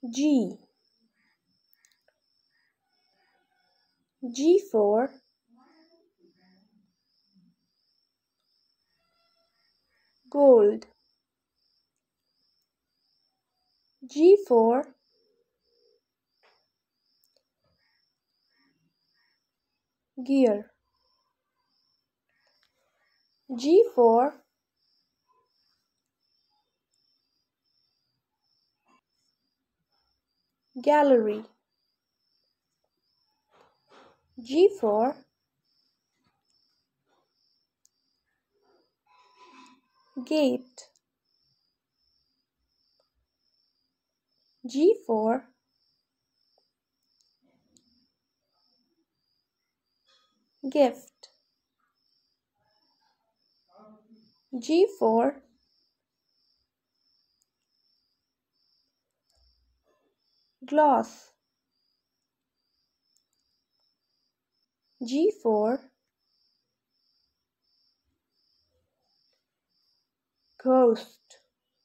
G. G for gold. G for gear. G for gallery. G for gate. G for gift. G for gloss. G for ghost.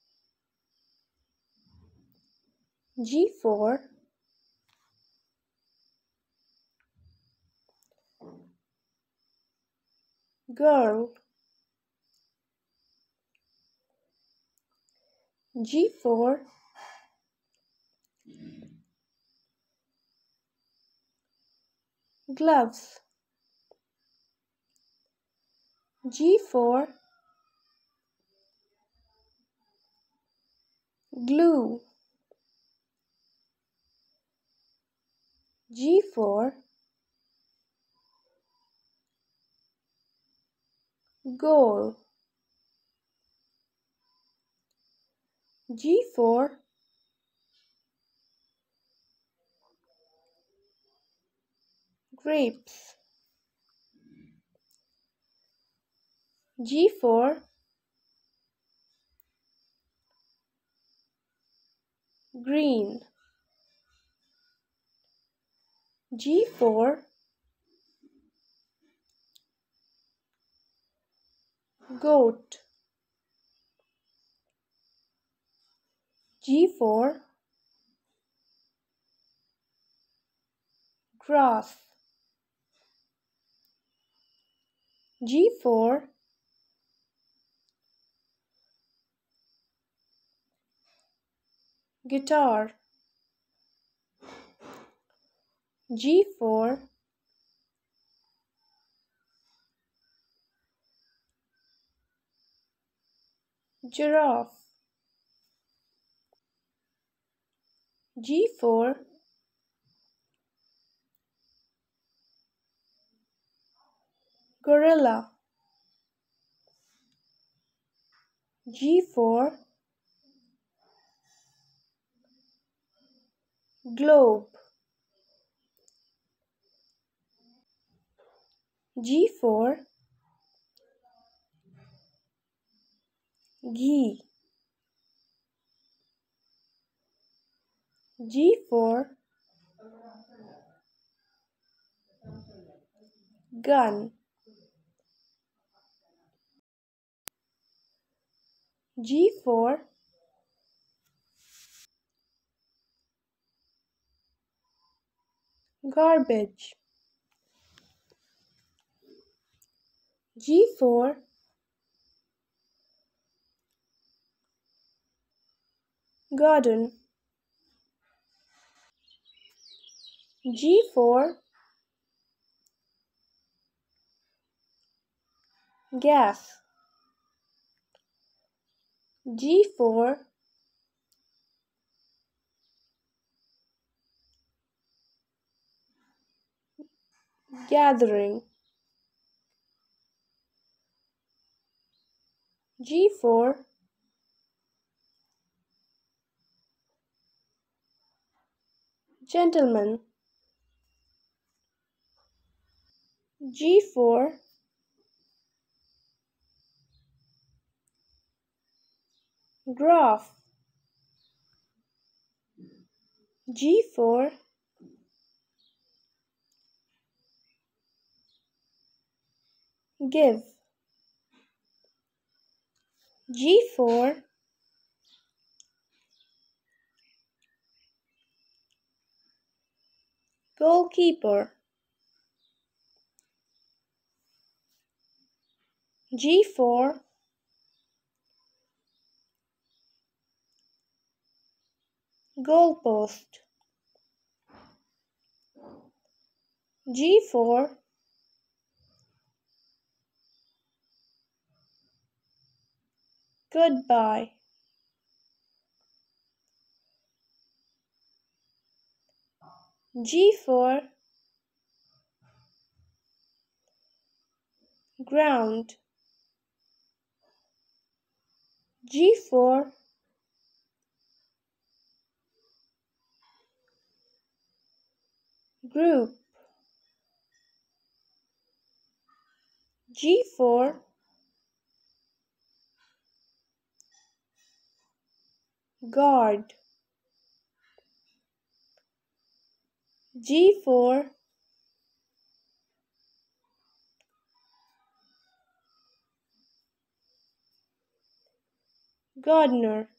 G for girl. G for gloves. G for glue. G for goal. G for grapes. G for green. G for goat. G for grass. G for guitar. G for giraffe. G for gorilla. G for globe. G for ghee. G for gun. G for garbage. G for garden. G for gas. G for gathering. G for gentleman. G for graph. G for give. G for goalkeeper. G4, goalpost. G4, goodbye. G4, ground. G4, group. G4, guard. G4, gardener.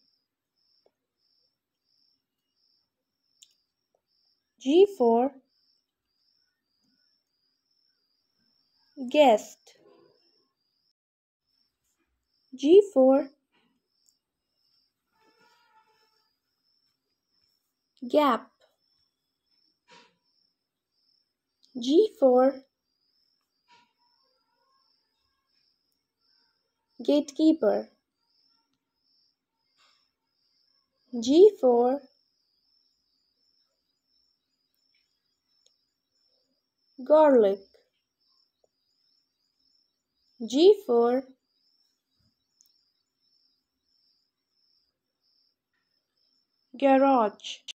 G4, guest. G4, gap. G4, gatekeeper. G4, garlic. G4, garage.